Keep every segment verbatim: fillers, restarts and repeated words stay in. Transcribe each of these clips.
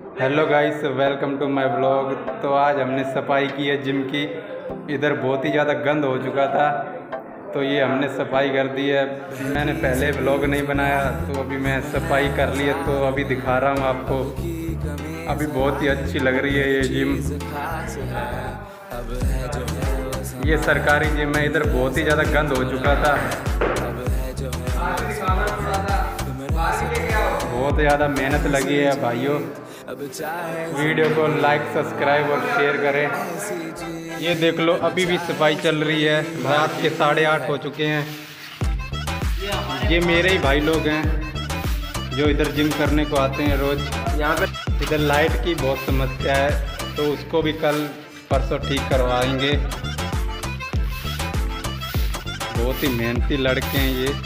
Hello guys, welcome to my blog. तो आज हमने सफाई की है जिम की। इधर बहुत ही ज़्यादा गंद हो चुका था, तो ये हमने सफाई कर दी है। मैंने पहले ब्लॉग नहीं बनाया, तो अभी मैं सफाई कर ली है, तो अभी दिखा रहा हूँ आपको। अभी बहुत ही अच्छी लग रही है ये जिम। ये सरकारी जिम है। इधर बहुत ही ज़्यादा गंद हो चुका था, बहुत ज़्यादा मेहनत लगी है भाइयों। वीडियो को लाइक, सब्सक्राइब और शेयर करें। ये देख लो, अभी भी सफाई चल रही है। रात के साढ़े आठ हो चुके हैं। ये मेरे ही भाई लोग हैं जो इधर जिम करने को आते हैं रोज़। यहाँ पे इधर लाइट की बहुत समस्या है, तो उसको भी कल परसों ठीक करवाएंगे। बहुत ही मेहनती लड़के हैं ये।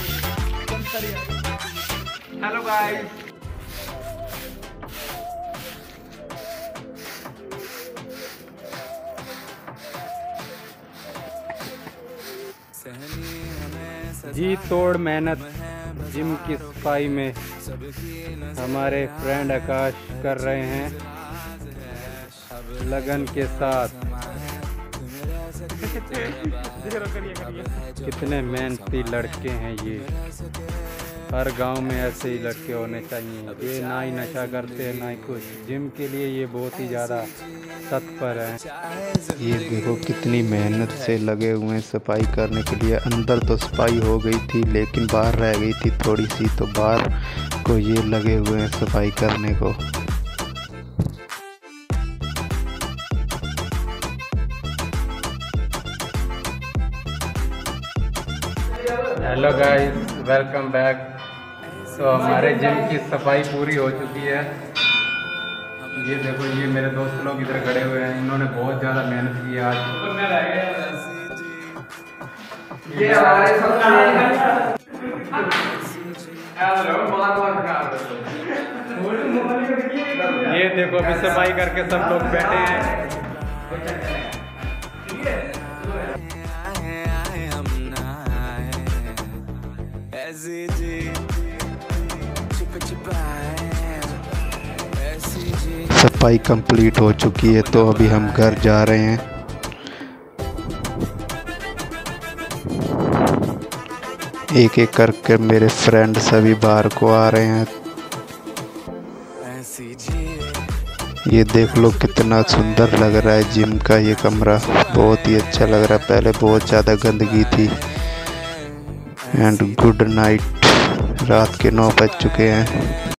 हेलो गाइस, जी तोड़ मेहनत जिम की सफाई में हमारे फ्रेंड आकाश कर रहे हैं लगन के साथ। कितने मेहनती लड़के हैं ये। हर गांव में ऐसे ही लड़के होने चाहिए। ये ना ही नशा करते हैं ना ही कुछ। जिम के लिए ये बहुत ही ज़्यादा तत्पर हैं। ये देखो कितनी मेहनत से लगे हुए हैं सफाई करने के लिए। अंदर तो सफाई हो गई थी, लेकिन बाहर रह गई थी थोड़ी सी, तो बाहर को ये लगे हुए हैं सफाई करने को। Hello guys, welcome back. तो हमारे जिम की सफाई पूरी हो चुकी है। ये देखो, ये मेरे दोस्त लोग इधर खड़े हुए हैं। इन्होंने बहुत ज़्यादा मेहनत की है आज। ये हमारे ये देखो, अभी सफाई करके सब लोग बैठे हैं। सफाई कंप्लीट हो चुकी है, तो अभी हम घर जा रहे हैं। एक एक करके मेरे फ्रेंड सभी बाहर को आ रहे हैं। ये देख लो कितना सुंदर लग रहा है जिम का ये कमरा। बहुत ही अच्छा लग रहा है। पहले बहुत ज़्यादा गंदगी थी। And good night. रात के नौ बज चुके हैं।